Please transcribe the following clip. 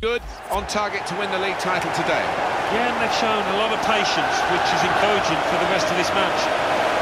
Good, on target to win the league title today. Yeah, and they've shown a lot of patience, which is encouraging for the rest of this match.